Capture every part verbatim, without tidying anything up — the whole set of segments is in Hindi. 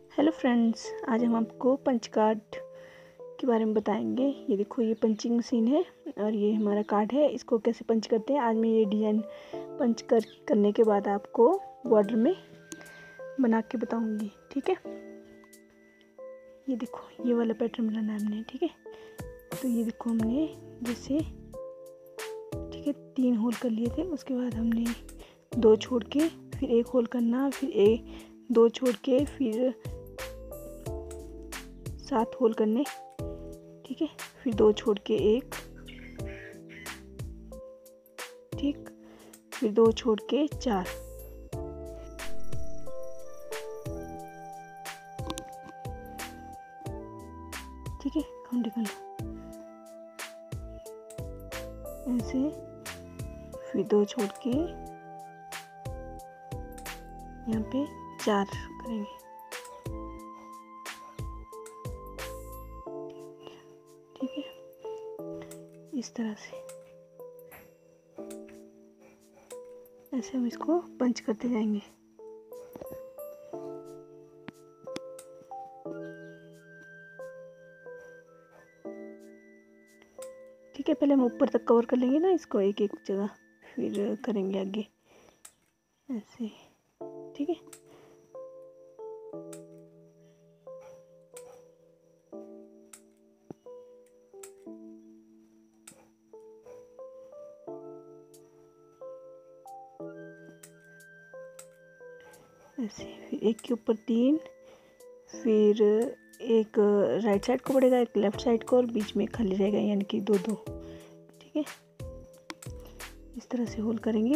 हेलो फ्रेंड्स, आज हम आपको पंच कार्ड के बारे में बताएंगे। ये देखो, ये पंचिंग मशीन है और ये हमारा कार्ड है। इसको कैसे पंच करते हैं आज मैं ये डिज़ाइन पंच कर करने के बाद आपको बॉर्डर में बना के बताऊंगी। ठीक है, ये देखो, ये वाला पैटर्न बनाना है हमने। ठीक है, तो ये देखो हमने जैसे ठीक है तीन होल कर लिए थे। उसके बाद हमने दो छोड़ के फिर एक होल करना, फिर एक दो छोड़ के फिर सात होल करने। ठीक है, फिर दो छोड़ के एक, ठीक, फिर दो छोड़ के चार। ठीक है, काउंट कर लो ऐसे, फिर दो छोड़ के यहाँ पे चार करेंगे। ठीक है, इस तरह से ऐसे हम इसको पंच करते जाएंगे। ठीक है, पहले हम ऊपर तक कवर कर लेंगे ना इसको, एक एक जगह, फिर करेंगे आगे ऐसे। ठीक है, ऐसे, फिर एक के ऊपर तीन, फिर एक राइट साइड को पड़ेगा, एक लेफ्ट साइड को, और बीच में खाली रहेगा, यानी कि दो दो। ठीक है, इस तरह से होल करेंगे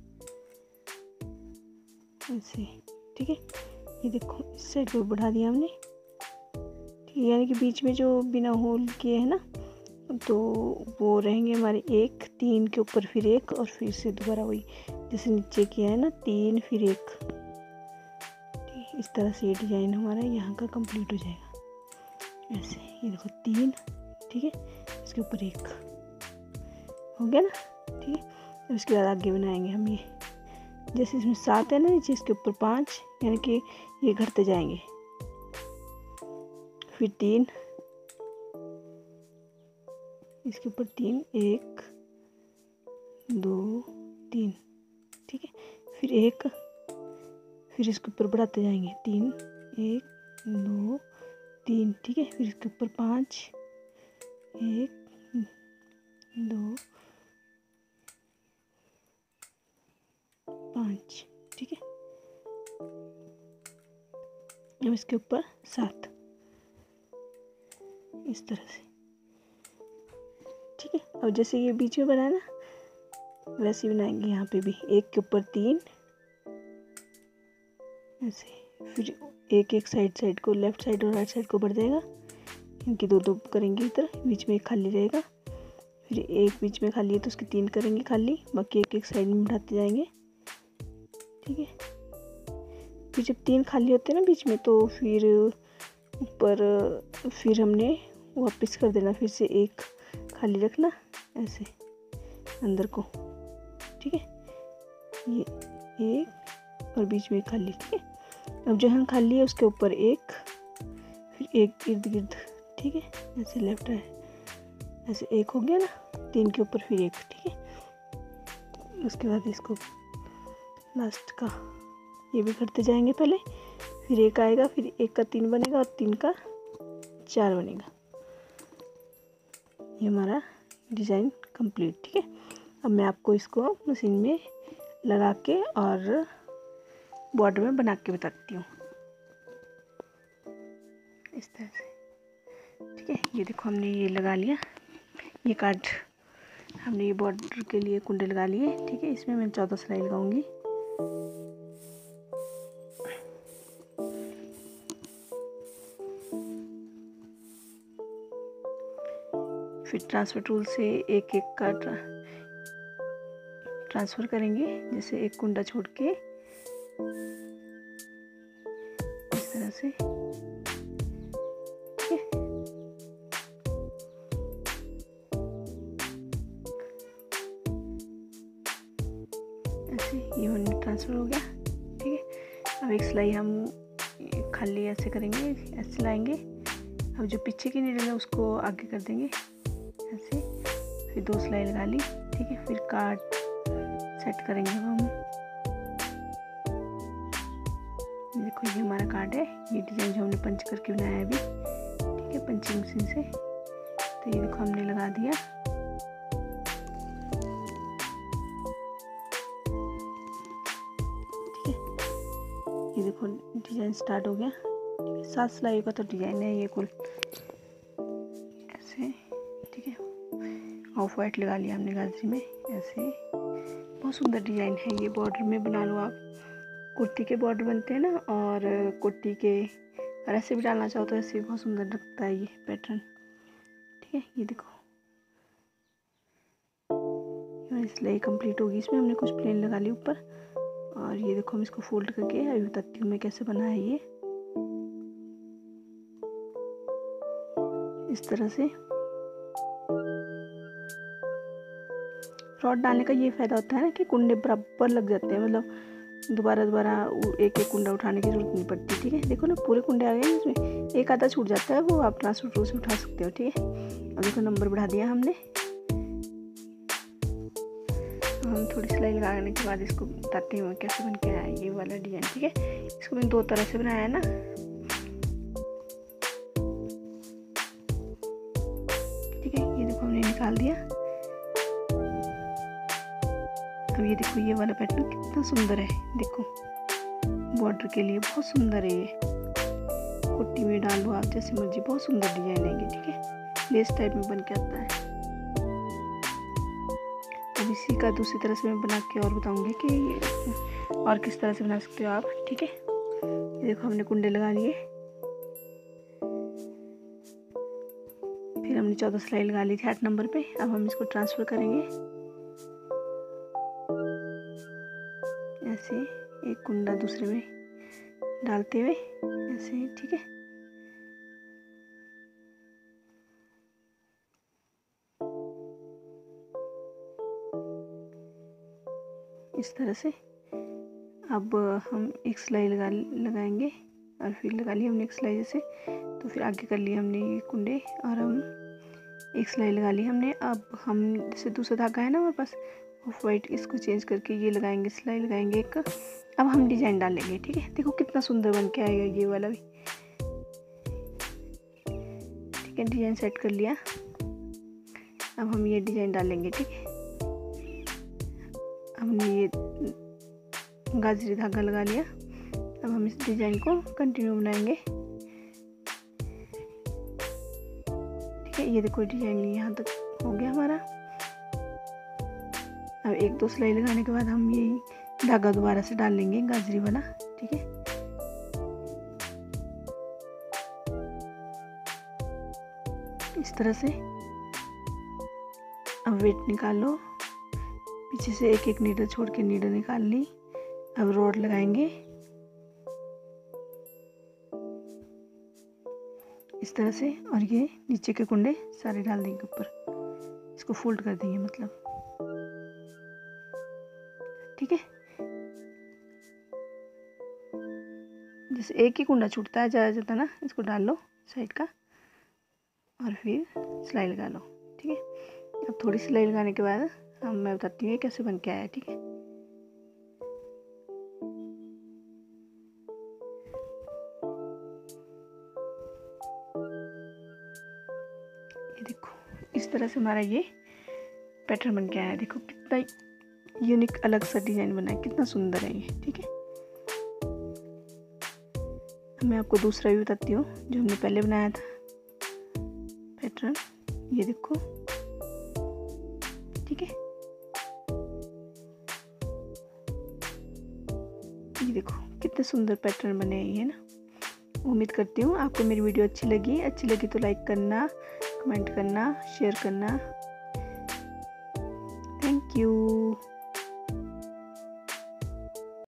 ऐसे। ठीक है, ये देखो इस साइड को बढ़ा दिया हमने। ठीक है, यानी कि बीच में जो बिना होल किए है ना, तो वो रहेंगे हमारे एक, तीन के ऊपर फिर एक, और फिर से दोबारा वही जैसे नीचे किया है ना, तीन फिर एक। ठीक, इस तरह से ये डिजाइन हमारा यहाँ का कंप्लीट हो जाएगा ऐसे। ये देखो तीन, ठीक है, इसके ऊपर एक हो गया ना। ठीक है, अब इसके बाद आगे बनाएंगे हम ये, जैसे इसमें सात है ना नीचे, इसके ऊपर पाँच, यानी कि ये घटते जाएंगे। फिर तीन, इसके ऊपर तीन, एक दो तीन। ठीक है, फिर एक, फिर इसके ऊपर बढ़ाते जाएंगे, तीन, एक दो तीन। ठीक है, फिर इसके ऊपर पाँच, एक दो पाँच। ठीक है, अब इसके ऊपर सात, इस तरह से। ठीक है, अब जैसे ये बीच में बना है ना, वैसे ही बनाएंगे यहाँ पे भी, एक के ऊपर तीन ऐसे, फिर एक एक साइड साइड को, लेफ्ट साइड और राइट साइड को बढ़ जाएगा, इनकी दो दो करेंगे इधर, बीच में एक खाली रहेगा। फिर एक बीच में खाली है तो उसके तीन करेंगे खाली, बाकी एक एक साइड में बढ़ाते जाएंगे। ठीक है, फिर जब तीन खाली होते हैं ना बीच में, तो फिर ऊपर फिर हमने वापस कर देना, फिर से एक खाली रखना ऐसे अंदर को। ठीक है, ये एक और बीच में खाली। ठीक है, अब जहाँ खाली है उसके ऊपर एक, फिर एक इर्द गिर्द। ठीक है, ऐसे लेफ्ट राइट ऐसे एक हो गया ना, तीन के ऊपर फिर एक। ठीक है, उसके बाद इसको लास्ट का ये भी करते जाएंगे पहले, फिर एक आएगा, फिर एक का तीन बनेगा और तीन का चार बनेगा। ये हमारा डिज़ाइन कंप्लीट। ठीक है, अब मैं आपको इसको मशीन में लगा के और बॉर्डर में बना के बताती हूँ इस तरह से। ठीक है, ये देखो हमने ये लगा लिया, ये कार्ड हमने ये बॉर्डर के लिए कुंडे लगा लिए। ठीक है, इसमें मैं चौदह सिलाई लगाऊंगी। फिर ट्रांसफ़र टूल से एक एक का ट्रांसफ़र करेंगे, जैसे एक कुंडा छोड़ के इस तरह से। ठीक है, ऐसे ये ट्रांसफ़र हो गया। ठीक है, अब एक सिलाई हम खाली ऐसे करेंगे, ऐसे लाएंगे। अब जो पीछे की नीडल है उसको आगे कर देंगे ऐसे, फिर दो सिलाई लगा ली, ठीक है। फिर कार्ड सेट करेंगे अब हम। देखो ये हमारा कार्ड है, ये डिज़ाइन जो हमने पंच करके बनाया है अभी, ठीक है, पंचिंग मशीन से। तो ये देखो हमने लगा दिया। ठीक है, ये देखो डिज़ाइन स्टार्ट हो गया। सात सिलाई का तो डिज़ाइन है ये कुल ऐसे, ठीक है। ऑफ वाइट लगा लिया हमने गाजरी में ऐसे, बहुत सुंदर डिज़ाइन है ये। बॉर्डर में बना लो आप, कुर्ती के बॉर्डर बनते हैं ना, और कुर्ती के और ऐसे भी डालना चाहो तो ऐसे भी बहुत सुंदर लगता है ये पैटर्न, ठीक है। ये देखो सिलाई कंप्लीट होगी, इसमें हमने कुछ प्लेन लगा ली ऊपर। और ये देखो हम इसको फोल्ड करके अभी बताती हूँ मैं कैसे बना है ये। इस तरह से रॉड डालने का ये फायदा होता है ना कि कुंडे बराबर लग जाते हैं, मतलब दोबारा दोबारा एक एक कुंडा उठाने की जरूरत नहीं पड़ती, ठीक है। देखो ना पूरे कुंडे आ गए इसमें, एक आधा छूट जाता है वो आप ट्रांसफर से उठा सकते हो, ठीक है। अब देखो नंबर बढ़ा दिया हमने। हम थोड़ी सिलाई लगाने के बाद इसको बताती हूँ कैसे बन के आया ये वाला डिजाइन, ठीक है। इसको मैंने दो तरह से बनाया है ना, ठीक है। ये देखो हमने निकाल दिया। अब ये देखो ये वाला पैटर्न कितना सुंदर है, देखो बॉर्डर के लिए बहुत सुंदर है ये। कुर्ती में डाल लो आप जैसे मर्जी, बहुत सुंदर डिजाइन है ये, ठीक है। लेस टाइप में बन के आता है। अब इसी का दूसरी तरह से मैं बना के और बताऊंगी कि और किस तरह से बना सकते हो आप, ठीक है। ये देखो हमने कुंडे लगा लिए, फिर हमने चौदह सिलाई लगा ली थी आठ नंबर पे। अब हम इसको ट्रांसफर करेंगे ऐसे, एक कुंडा दूसरे में डालते हुए ऐसे, ठीक है। इस तरह से अब हम एक सिलाई लगा लगाएंगे और फिर लगा ली हमने एक सिलाई जैसे, तो फिर आगे कर लिए हमने ये कुंडे और हम एक सिलाई लगा ली हमने। अब हम जैसे दूसरा धागा है ना हमारे पास ऑफ वाइट, इसको चेंज करके ये लगाएंगे, सिलाई लगाएंगे एक। अब हम डिजाइन डालेंगे, ठीक है। देखो कितना सुंदर बन के आएगा ये वाला भी, ठीक है। डिजाइन सेट कर लिया, अब हम ये डिजाइन डालेंगे, ठीक है। हमने ये गाजरी धागा लगा लिया, अब हम इस डिजाइन को कंटिन्यू बनाएंगे, ठीक है। ये देखो डिजाइन यहाँ तक हो गया हमारा। अब एक दो सिलाई लगाने के बाद हम ये धागा दोबारा से डाल लेंगे गाजरी वाला, ठीक है। इस तरह से अब वेट निकाल लो, पीछे से एक एक नीडल छोड़ के नीडल निकाल ली। अब रॉड लगाएंगे इस तरह से, और ये नीचे के कुंडे सारे डाल देंगे ऊपर, इसको फोल्ड कर देंगे मतलब, ठीक है। जैसे एक ही कुंडा छूटता है ज़्यादा ज़्यादा ना, इसको डाल लो साइड का और फिर सिलाई लगा लो, ठीक है। अब थोड़ी सिलाई लगाने के बाद हम मैं बताती हूँ कैसे बन के आया, ठीक है। ये देखो इस तरह से हमारा ये पैटर्न बन के आया है। देखो कितना यूनिक अलग सा डिजाइन बना है, कितना सुंदर है ये, ठीक है। मैं आपको दूसरा भी बताती हूँ जो हमने पहले बनाया था पैटर्न, ये देखो, ठीक है। ये देखो कितने सुंदर पैटर्न बने हैं ये ना। उम्मीद करती हूँ आपको मेरी वीडियो अच्छी लगी। अच्छी लगी तो लाइक करना, कमेंट करना, शेयर करना। Thank you.